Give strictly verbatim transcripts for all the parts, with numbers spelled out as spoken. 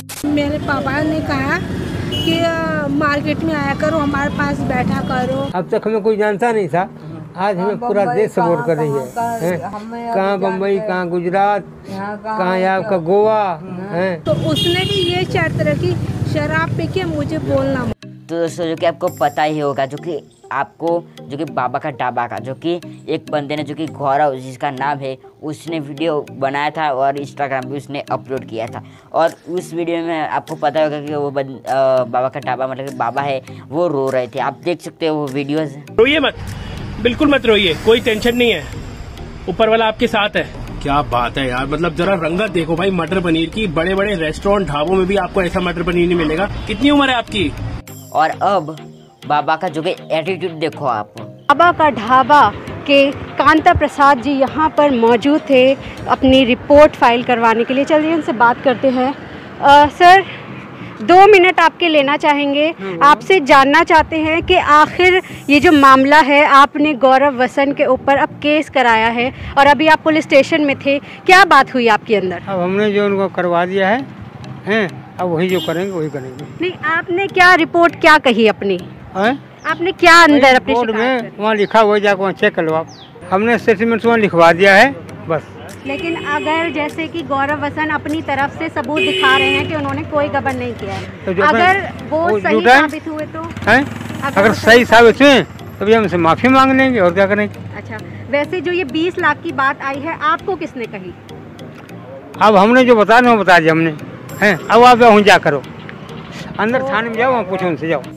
मेरे पापा ने कहा कि मार्केट में आया करो, हमारे पास बैठा करो। अब तक हमें कोई जानता नहीं था, आज हमें पूरा देश सपोर्ट कर रही है। कहाँ बम्बई, कहाँ गुजरात, कहाँ आपका गोवा है। तो उसने भी ये शर्त रखी, शराब पी के मुझे बोलना। तो दोस्तों जो कि आपको पता ही होगा, जो कि आपको जो कि बाबा का ढाबा का जो कि एक बंदे ने जो कि गौरव जिसका नाम है, उसने वीडियो बनाया था और इंस्टाग्राम पे उसने अपलोड किया था। और उस वीडियो में आपको पता होगा कि वो बन, आ, बाबा का ढाबा मतलब कि बाबा है वो रो रहे थे। आप देख सकते हो वो वीडियोस। रोइए मत, बिल्कुल मत रोइए, कोई टेंशन नहीं है, ऊपर वाला आपके साथ है। क्या बात है यार, मतलब जरा रंगत देखो भाई मटर पनीर की। बड़े बड़े रेस्टोरेंट ढाबों में भी आपको ऐसा मटर पनीर नहीं मिलेगा। कितनी उम्र है आपकी? और अब बाबा का जो कि एटीट्यूड देखो आप। बाबा का ढाबा के कांता प्रसाद जी यहाँ पर मौजूद थे अपनी रिपोर्ट फाइल करवाने के लिए। चलिए उनसे बात करते हैं। आ, सर दो मिनट आपके लेना चाहेंगे। आपसे जानना चाहते हैं कि आखिर ये जो मामला है, आपने गौरव वसन के ऊपर अब केस कराया है और अभी आप पुलिस स्टेशन में थे, क्या बात हुई आपके अंदर? अब हमने जो उनको करवा दिया है, हैं अब वही जो करेंगे वही करेंगे। नहीं, आपने क्या रिपोर्ट क्या कही अपनी? है? आपने क्या अंदर अपनी रिपोर्ट शिकायत में वहाँ लिखा हुआ, जाकर वहाँ चेक कर लो आप। हमने स्टेटमेंट वहाँ लिखवा दिया है बस। लेकिन अगर जैसे कि गौरव वसन अपनी तरफ से सबूत दिखा रहे हैं कि उन्होंने कोई गबन नहीं किया है, तो अगर वो, वो सही साबित हुए तो है? अगर, अगर सही साबित हुए तो भी हमसे माफी मांग लेंगे और क्या करेंगे। अच्छा, वैसे जो ये बीस लाख की बात आई है, आपको किसने कही? अब हमने जो बता वो बता दिया हमने, हैं अब आप वहीं जा करो, अंदर तो, थाने में जाओ, वहाँ पूछो उनसे जाओ।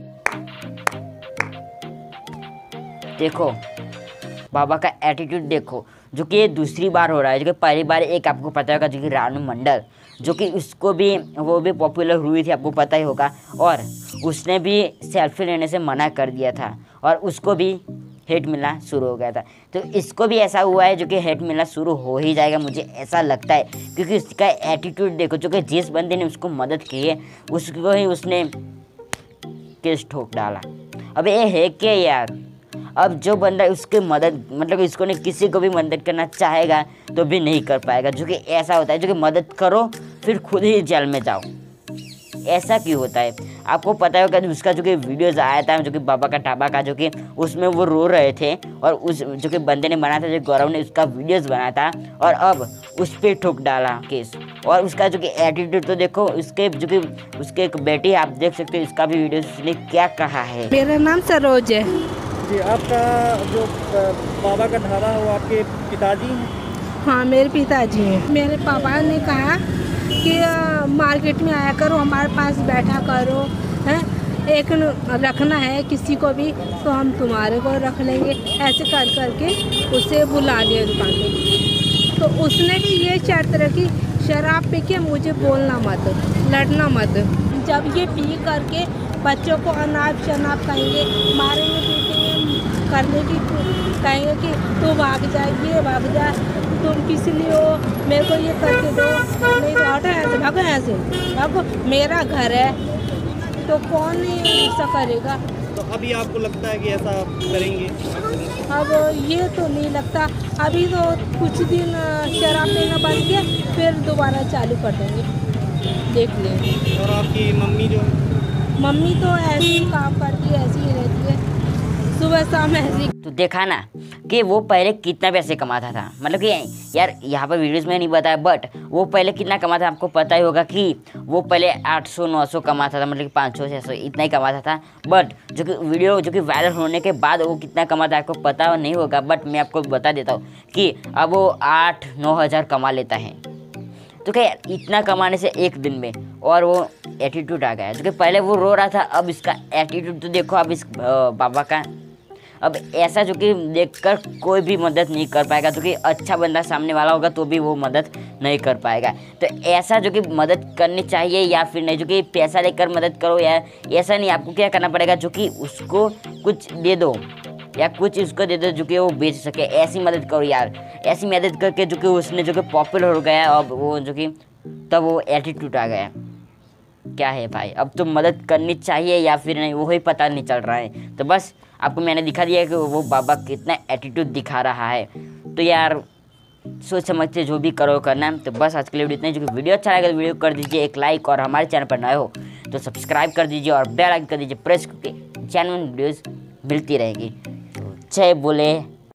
देखो बाबा का एटीट्यूड देखो, जो कि ये दूसरी बार हो रहा है। जो कि पहली बार एक आपको पता होगा जो कि रानू मंडल, जो कि उसको भी वो भी पॉपुलर हुई थी, आपको पता ही होगा, और उसने भी सेल्फी लेने से मना कर दिया था और उसको भी हेट मिलना शुरू हो गया था। तो इसको भी ऐसा हुआ है जो कि हेट मिलना शुरू हो ही जाएगा, मुझे ऐसा लगता है, क्योंकि उसका एटीट्यूड देखो। जो कि जिस बंदे ने उसको मदद की है उसको ही उसने केस ठोक डाला। अब ये है क्या यार? अब जो बंदा उसके मदद मतलब इसको नहीं किसी को भी मदद करना चाहेगा तो भी नहीं कर पाएगा। जो कि ऐसा होता है, जो कि मदद करो फिर खुद ही जेल में जाओ, ऐसा क्यों होता है? आपको पता होगा कि उसका जो कि वीडियोज़ आया था जो कि बाबा का ढाबा का, जो कि उसमें वो रो रहे थे और उस जो कि बंदे ने बनाया था, जो गौरव ने उसका वीडियोज़ बनाया था और अब उस पर ठोक डाला केस। और उसका जो कि एटीट्यूड तो देखो, उसके जो कि उसके एक बेटी, आप देख सकते हो इसका भी वीडियो, उसने क्या कहा है। मेरा नाम सरोज है जी। आपका जो बाबा का ढाबा है वो आपके पिताजी हैं? हाँ, मेरे पिताजी हैं। मेरे पापा ने कहा कि मार्केट में आया करो, हमारे पास बैठा करो, हैं एक रखना है किसी को भी तो हम तुम्हारे को रख लेंगे, ऐसे कर करके उसे बुला लिया दुकान पे। तो उसने भी ये शर्त रखी, शराब पी के मुझे बोलना मत, लड़ना मत। जब ये पी करके बच्चों को अनाप शनाप कहेंगे, मारेंगे पीटेंगे, करने की कहेंगे कि तू भाग जा, ये भाग जा, तुम किस लिए हो, मेरे को ये करके दो, नहीं तो हटो ऐसे, भागो ऐसे, भागो, मेरा घर है तो कौन ऐसा करेगा। तो अभी आपको लगता है कि ऐसा करेंगे? अब ये तो नहीं लगता, अभी तो कुछ दिन शराब पीना बंद किया, फिर दोबारा चालू कर देंगे, देख लेंगे। और आपकी मम्मी जो मम्मी तो ऐसे ही काम करती है, ऐसी ही रहती है, सुबह शाम ऐसी। तो देखा ना कि वो पहले कितना पैसे कमाता था, मतलब कि यार यहाँ पर वीडियोस में नहीं बताया, बट वो पहले कितना कमाता था आपको पता ही होगा कि वो पहले आठ सौ नौ सौ कमाता था, मतलब कि पाँच सौ छः सौ इतना ही कमाता था। बट जो कि वीडियो जो कि वायरल होने के बाद वो कितना कमाता है आपको पता नहीं होगा, बट मैं आपको बता देता हूँ कि अब वो आठ नौ हज़ार कमा लेता है। तो क्या यार, इतना कमाने से एक दिन में, और वो एटीट्यूड आ गया। जो कि पहले वो रो रहा था, अब इसका एटीट्यूड तो देखो अब इस बाबा का। अब ऐसा जो कि देखकर कोई भी मदद नहीं कर पाएगा, जो कि अच्छा बंदा सामने वाला होगा तो भी वो मदद नहीं कर पाएगा। तो ऐसा जो कि मदद करनी चाहिए या फिर नहीं, जो कि पैसा लेकर मदद करो या ऐसा नहीं, आपको क्या करना पड़ेगा, जो कि उसको कुछ दे दो या कुछ उसको दे दो जो कि वो बेच सके, ऐसी मदद करो यार। ऐसी मदद करके जो कि उसने जो कि पॉपुलर हो गया, अब वो जो कि तब वो एटीट्यूड आ गया। क्या है भाई, अब तो मदद करनी चाहिए या फिर नहीं वो ही पता नहीं चल रहा है। तो बस आपको मैंने दिखा दिया कि वो बाबा कितना एटीट्यूड दिखा रहा है। तो यार सोच समझ के जो भी करो करना है। तो बस आज के लिए वीडियो इतना ही। जो कि वीडियो अच्छा लगे तो वीडियो कर दीजिए एक लाइक, और हमारे चैनल पर नए हो तो सब्सक्राइब कर दीजिए और बेल आइकन कर दीजिए प्रेस, क्योंकि चैनल में वीडियोज़ मिलती रहेगी। तो जय बोले